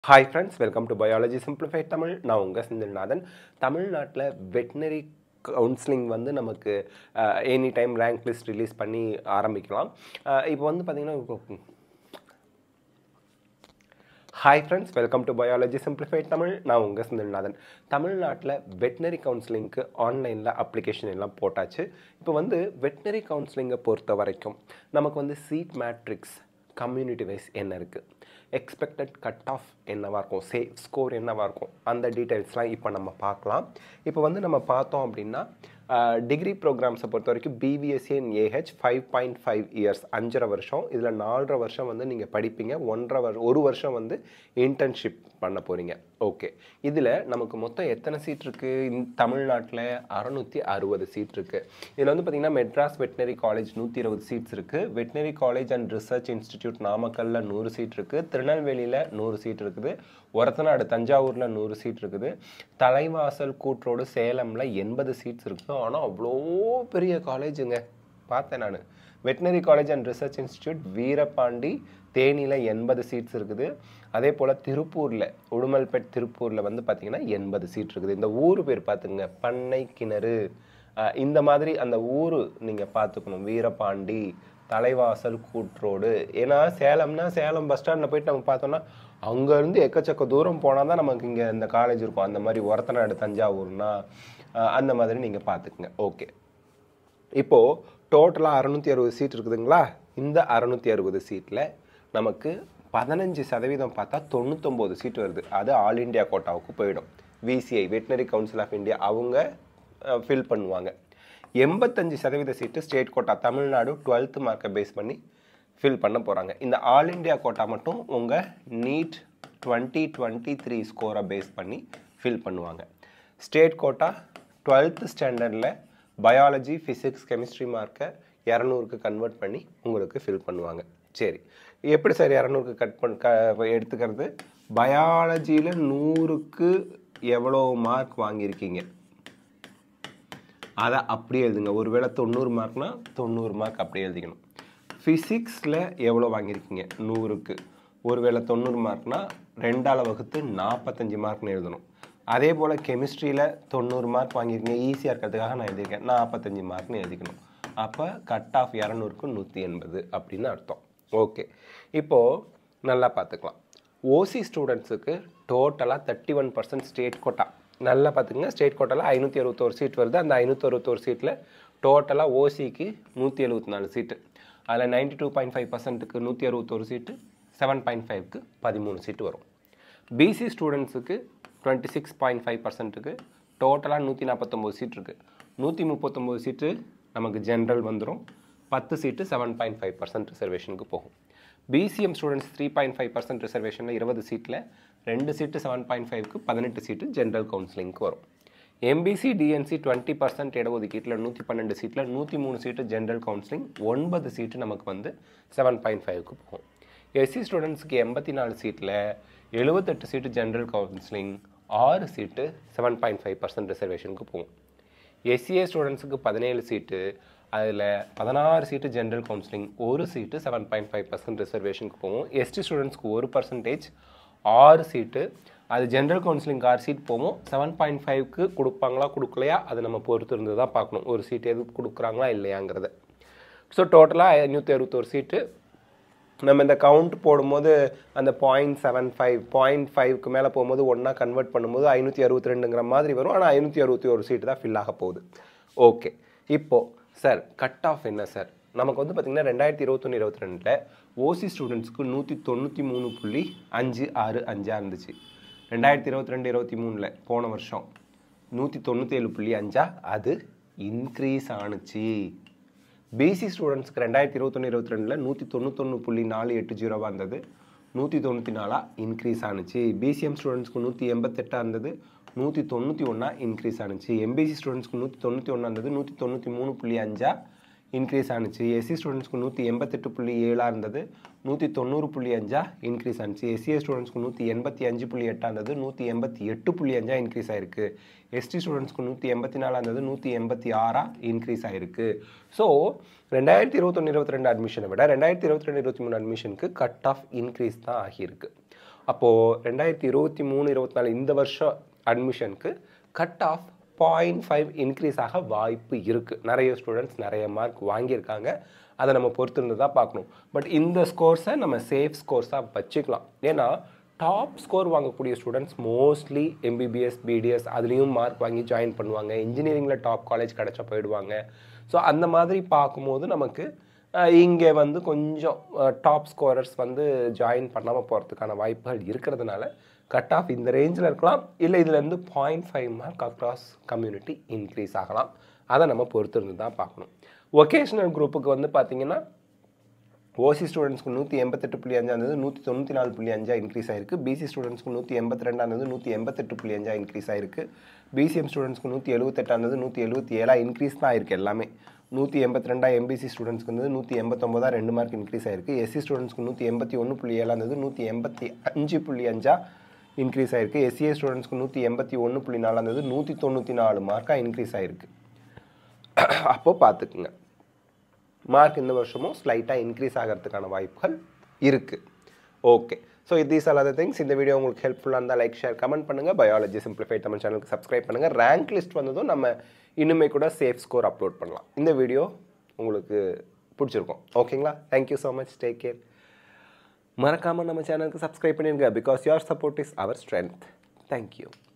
Hi friends, welcome to Biology Simplified Tamil. நான் உங்க செந்தில்நாதன். தமிழ்நாட்டில் வெட்டினரி கவுன்சிலிங் வந்து நமக்கு any time rank list release பண்ணி ஆரம்பிக்கலாம். இப்போ வந்து பார்த்தீங்கன்னா hi friends, welcome to Biology Simplified Tamil. நான் உங்கள் செந்தில்நாதன். தமிழ்நாட்டில் வெட்டினரி கவுன்சிலிங்க்கு ஆன்லைனில் அப்ளிகேஷன் எல்லாம் போட்டாச்சு. இப்போ வந்து வெட்டினரி கவுன்சிலிங்கை பொறுத்த வரைக்கும் நமக்கு வந்து சீட் மேட்ரிக்ஸ் கம்யூனிட்டி வைஸ் என்ன இருக்குது, எக்ஸ்பெக்டட் கட் ஆஃப் என்னவாக இருக்கும், சேஃப் ஸ்கோர் என்னவாக இருக்கும், அந்த டீட்டெயில்ஸ்லாம் இப்போ நம்ம பார்க்கலாம். இப்போ வந்து நம்ம பார்த்தோம் அப்படின்னா டிகிரி ப்ரோக்ராம்ஸை பொறுத்த வரைக்கும் பிபிஎஸ்சி அண்ட் ஏஹெச் 5.5 இயர்ஸ் 5.5 வருஷம். இதில் 4.5 வருஷம் வந்து நீங்கள் படிப்பீங்க, 1 வருஷம் வந்து இன்டர்ன்ஷிப் பண்ண போகிறீங்க. ஓகே, இதில் நமக்கு மொத்தம் எத்தனை சீட் இருக்குது? தமிழ்நாட்டில் 660 சீட் இருக்குது. இதில் வந்து பார்த்திங்கன்னா மெட்ராஸ் வெட்டினரி காலேஜ் 120 சீட்ஸ் இருக்குது, veterinary college and research institute நாமக்கல்லில் 100 சீட் இருக்குது, திருநெல்வேலியில் 100 சீட் இருக்குது, ஒரத்தநாடு தஞ்சாவூரில் 100 சீட் இருக்குது, தலைவாசல் கூட்ரோடு சேலமில் 80 சீட்ஸ் இருக்குது. ஆனால் அவ்வளோ பெரிய காலேஜுங்க பார்த்தேன் நான். Veterinary college and research institute Veerapandi தேனியில் 80 சீட்ஸ் இருக்குது. அதே போல் திருப்பூரில் உடுமல்பேட் திருப்பூரில் வந்து பார்த்திங்கன்னா 80 சீட் இருக்குது. இந்த ஊர் பேர் பார்த்துங்க, பண்ணை கிணறு. இந்த மாதிரி அந்த ஊர் நீங்கள் பார்த்துக்கணும். வீரபாண்டி, தலைவாசல் கூட்ரோடு. ஏன்னா சேலம்னா சேலம் பஸ் ஸ்டாண்டில் போயிட்டு நம்ம பார்த்தோன்னா அங்கேருந்து எக்கச்சக்க தூரம் போனால் தான் நமக்கு இங்கே இந்த காலேஜ் இருக்கும். அந்த மாதிரி ஒரத்தநாடு தஞ்சாவூர்னா அந்த மாதிரி நீங்கள் பார்த்துக்குங்க. ஓகே, இப்போது டோட்டலாக 660 சீட் இருக்குதுங்களா? இந்த 660 சீட்டில் நமக்கு 15% பார்த்தா 99 சீட் வருது. அது ஆல் இண்டியா கோட்டாவுக்கு போயிடும். VCI veterinary council of India அவங்க ஃபில் பண்ணுவாங்க. 85% சீட்டு ஸ்டேட் கோட்டா தமிழ்நாடு 12th மார்க்கை பேஸ் பண்ணி ஃபில் பண்ண போகிறாங்க. இந்த ஆல் இண்டியா கோட்டா மட்டும் உங்கள் நீட் 2023 ஸ்கோரை பேஸ் பண்ணி ஃபில் பண்ணுவாங்க. ஸ்டேட் கோட்டா 12th ஸ்டாண்டர்டில் பயாலஜி ஃபிசிக்ஸ் கெமிஸ்ட்ரி மார்க்கை 200க்கு கன்வெர்ட் பண்ணி உங்களுக்கு ஃபில் பண்ணுவாங்க. சரி, எப்படி சார் 200க்கு எடுத்துக்கிறது? பயாலஜியில் 100க்கு எவ்வளோ மார்க் வாங்கியிருக்கீங்க அதை அப்படியே எழுதுங்க. ஒருவேளை 90 மார்க்னா 90 மார்க் அப்படியே எழுதிக்கணும். ஃபிசிக்ஸில் எவ்வளோ வாங்கியிருக்கீங்க? 100க்கு ஒருவேளை 90 மார்க்னா 2ஆல் வகுத்து 45 மார்க்னு எழுதணும். அதே போல் கெமிஸ்ட்ரியில் 90 மார்க் வாங்கியிருக்கீங்க, ஈஸியாக இருக்கிறதுக்காக நான் எழுதியிருக்கேன், 45 மார்க்னு எழுதிக்கணும். அப்போ கட் ஆஃப் 200க்கு 180 அப்படின்னு அர்த்தம். ஓகே, இப்போது நல்லா பார்த்துக்கலாம். ஓசி ஸ்டூடெண்ட்ஸுக்கு டோட்டலாக 31% ஸ்டேட் கோட்டா. நல்லா பார்த்துக்குங்க, ஸ்டேட் கோட்டாவில் 561 சீட் வருது. அந்த 561 சீட்டில் டோட்டலாக ஓசிக்கு 174 சீட்டு. அதில் 92.5%க்கு 161 சீட்டு, 7.5க்கு 13 சீட்டு வரும். பிசி ஸ்டூடெண்ட்ஸுக்கு 26.5%க்கு டோட்டலாக 149 சீட் இருக்குது. 139 சீட்டு நமக்கு ஜென்ரல் வந்துடும். 10 சீட்டு 7.5% ரிசர்வேஷனுக்கு போகும். பிசிஎம் ஸ்டூடெண்ட்ஸ் 3.5% ரிசர்வேஷனில் 20 சீட்டில் 2 சீட்டு 7.5க்கு 18 சீட்டு ஜென்ரல் கவுன்சிலிங்க்கு வரும். எம்பிசி டிஎன்சி 20% இடஒதுக்கீட்டில் 112 சீட்டில் 103 சீட்டு ஜென்ரல் கவுன்சிலிங், 9 சீட்டு நமக்கு வந்து 7.5க்கு போகும். எஸ்சி ஸ்டூடெண்ட்ஸுக்கு 84 சீட்டில் 78 சீட்டு ஜென்ரல் கவுன்சிலிங், 6 சீட்டு 7.5% ரிசர்வேஷனுக்கு போகும். எஸ்சிஏ ஸ்டூடெண்ட்ஸுக்கு 17 சீட்டு, அதில் 16 சீட்டு ஜென்ரல் கவுன்சிலிங், 1 சீட்டு 7.5% ரிசர்வேஷனுக்கு போகும். எஸ்டி ஸ்டூடெண்ட்ஸ்க்கு 1% 6 சீட்டு, அது ஜென்ரல் கவுன்சிலிங் 6 சீட் போகும். 7.5க்கு கொடுப்பாங்களா கொடுக்கலையா அது நம்ம பொறுத்து இருந்து தான் பார்க்கணும், ஒரு சீட் எதுக்கு கொடுக்குறாங்களா இல்லையாங்கிறத. ஸோ டோட்டலாக 561 சீட்டு. நம்ம இந்த கவுண்ட் போடும்போது அந்த 0.75 மேலே போகும்போது ஒன்றா கன்வெர்ட் பண்ணும்போது 562ங்கிற மாதிரி வரும். ஆனால் 561 சீட்டு தான் ஃபில் ஆக போகுது. ஓகே, இப்போது சார் கட் ஆஃப் என்ன சார்? நமக்கு வந்து பார்த்திங்கன்னா 2021-22 ஓசி ஸ்டூடெண்ட்ஸ்க்கு 193.56 இருந்துச்சு. 2022-23 போன வருஷம் 197.5 அது இன்க்ரீஸ் ஆணுச்சு. பிசி ஸ்டூடெண்ட்ஸ்க்கு 2021-22 191.480 இருந்தது, 194 இன்க்ரீஸ் ஆணுச்சு. பிசிஎம் ஸ்டூடெண்ட்ஸ்க்கு 188 இருந்தது, 191 இன்க்ரீஸ் ஆணுச்சு. எம்பிசி ஸ்டூடெண்ட்ஸ்க்கு 191 இருந்தது, 193.5 இன்க்ரீஸ் ஆணுச்சு. எஸ்சி ஸ்டூடெண்ட்ஸ்க்கு 188.7 இருந்தது, 190.5 இன்க்ரீஸ் ஆணுச்சு. எஸ்சிஏ ஸ்டூடெண்ட்ஸ்க்கு 185.8 இருந்தது, 188.5 இன்க்ரீஸ் ஆயிருக்கு. எஸ்டி ஸ்டூடெண்ட்ஸ்க்கு 184 இருந்தது, 186 இன்க்ரீஸ் ஆயிருக்கு. ஸோ 2021-22 அட்மிஷனை விட 2022-23 அட்மிஷனுக்கு கட் ஆஃப் இன்க்ரீஸ் தான் ஆகியிருக்கு. அப்போது 2023-24 இந்த வருஷம் அட்மிஷனுக்கு கட் ஆஃப் 0.5 இன்க்ரீஸ் ஆக வாய்ப்பு இருக்குது. நிறைய ஸ்டூடெண்ட்ஸ் நிறைய மார்க் வாங்கியிருக்காங்க. அதை நம்ம பொறுத்திருந்து தான் பார்க்கணும். பட் இந்த ஸ்கோர்ஸை நம்ம சேஃப் ஸ்கோர்ஸாக வச்சுக்கலாம். ஏன்னா டாப் ஸ்கோர் வாங்கக்கூடிய ஸ்டூடெண்ட்ஸ் மோஸ்ட்லி எம்பிபிஎஸ் பிடிஎஸ் அதுலேயும் மார்க் வாங்கி ஜாயின் பண்ணுவாங்க. இன்ஜினியரிங்கில் டாப் காலேஜ் கிடச்சா போயிடுவாங்க. ஸோ அந்த மாதிரி பார்க்கும்போது நமக்கு இங்கே வந்து கொஞ்சம் டாப் ஸ்கோரர்ஸ் வந்து ஜாயின் பண்ணாமல் போகிறதுக்கான வாய்ப்புகள் இருக்கிறதுனால கட் ஆஃப் இந்த ரேஞ்சில் இருக்கலாம். இல்லை இதுலேருந்து 0.5 மார்க் அக்ராஸ் கம்யூனிட்டி இன்க்ரீஸ் ஆகலாம். அதை நம்ம பொறுத்திருந்து தான் பார்க்கணும். ஒகேஷ்னல் குரூப்புக்கு வந்து பார்த்திங்கன்னா ஓசி ஸ்டூடெண்ட்ஸ்க்கு 188.5 இருந்தது 194.5 இன்க்ரீஸ் ஆயிருக்கு. பிசி ஸ்டூடெண்ட்ஸ்க்கு 182 இருந்தது 188.5 இன்க்ரீஸ் ஆயிருக்கு. பிசிஎம் ஸ்டூடெண்ட்ஸ்க்கு 178 இருந்தது 177 இன்க்ரீஸ் தான் ஆயிருக்கு. எல்லாமே 182 எம்பிசி ஸ்டூடெண்ட்ஸ்க்கு வந்து 189 2 மார்க் இன்க்ரீஸ் ஆயிருக்கு. எஸ்சி ஸ்டூடெண்ட்ஸ்க்கு 181.7 இருந்தது 185.5 இன்க்ரீஸ் ஆயிருக்கு. எஸ்சிஏ ஸ்டூடெண்ட்ஸ்க்கு 181.4 இருந்தது 194 மார்க்காக இன்க்ரீஸ் ஆயிருக்கு. அப்போது பார்த்துக்குங்க, மார்க் இந்த வருஷமும் ஸ்லைட்டாக இன்க்ரீஸ் ஆகிறதுக்கான வாய்ப்புகள் இருக்குது. Okay, so these are other things. இந்த வீடியோ உங்களுக்கு ஹெல்ப்ஃபுல்லாக இருந்தால் லைக் ஷேர் கமெண்ட் பண்ணுங்கள். பயாலஜி சிம்பிளிஃபைட் தமிழ் சேனலுக்கு சப்ஸ்கிரைப் பண்ணுங்கள். ரேங்க் லிஸ்ட் வந்ததும் நம்ம இன்னுமே கூட சேஃப் ஸ்கோர் அப்லோட் பண்ணலாம். இந்த வீடியோ உங்களுக்கு பிடிச்சிருக்கும். ஓகேங்களா? Thank you so much. Take care. மறக்காமல் நம்ம சேனலுக்கு சப்ஸ்கிரைப் பண்ணிடுங்க. Because your support is our strength. Thank you.